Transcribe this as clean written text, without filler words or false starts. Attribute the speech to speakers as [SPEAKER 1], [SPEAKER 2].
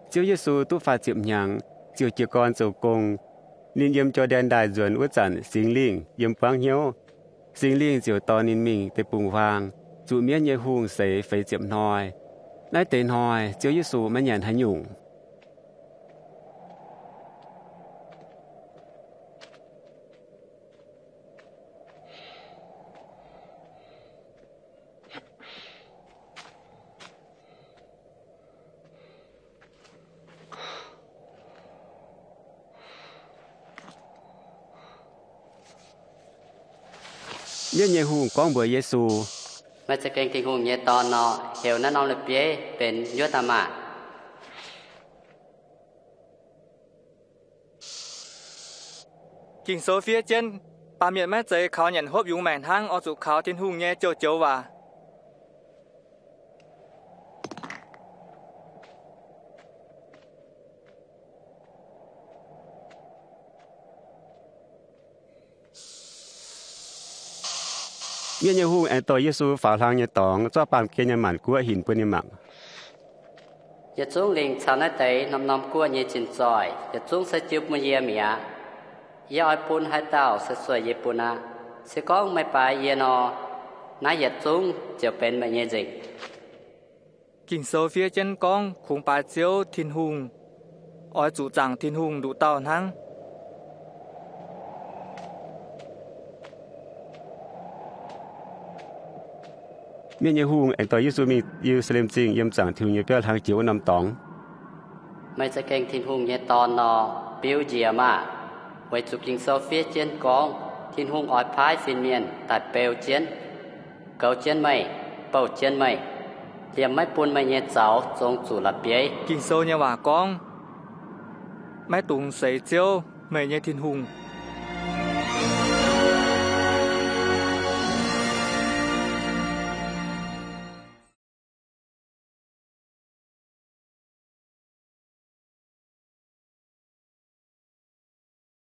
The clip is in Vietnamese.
[SPEAKER 1] Chúa Giêsu tu phạt diệm nhang, Chúa chỉ con dầu công, nên yếm cho đen đại duẩn uất giản sinh linh yếm quang hiếu, sinh linh Chúa to nên mình để bùng vàng, chủ miễn nhẹ hùng sẽ phải diệm nói, nói tên hỏi Chúa Giêsu mới nhận hay nhung. Miễn nhẹ hùng con bởi Giêsu
[SPEAKER 2] ไม่จะเก่งที่หงเยตอนนอเหี่ยวนั่นนอนเลยเปี้ยเป็นยุตมา
[SPEAKER 3] กิ่งโซเฟียเจนปาเมียนแม่เจเขาหยันฮบอยู่แม่นทั้งอสุเขาทิ้นหุ่งเย่โจว่า
[SPEAKER 1] miễn nhẹ hùng anh tôi Giêsu phá thang nhẹ tòng cho bàn kia nhẹ mặn của hình bên nhẹ mặn.
[SPEAKER 2] อย่าจุ้งลิงชาวนาเตยนำกัวเยจินจอยอย่าจุ้งใส่จิบมือเยี่ยมอย่าอ้อยปูนให้เต้าสวยๆเยปูนะเสก้องไม่ไปเยนอน้าอย่าจุ้งจะเป็นแบบเยจิง
[SPEAKER 3] กิ่งโซเฟียเจนกองคงปาเจียวทิ้นหุ่งอ้อยจู่จังทิ้นหุ่งดูเต้าทั้ง
[SPEAKER 1] miễn nhẹ hùng anh tôi Giêsu mi Jerusalem chính yếm chẳng thiếu nhẹ béo thang chiếu nằm tòng.
[SPEAKER 2] ไม่จะเก่งทิ้นหุงเยตอนนอปิ้วเจียมาไว้จุกิงโซเฟียเจียนกองทิ้นหุงออยพายฟินเมียนตัดเปลวเจียนเกาเจียนไม่เป่าเจียนไม่เตรียมไม่ปูนไม่เยเจ้าจงจู่ละเปีย
[SPEAKER 3] กิ่งโซเนี่ยว่ากองแม่ตุงใส่เจียวแม่เนี่ยทิ้นหุ่ง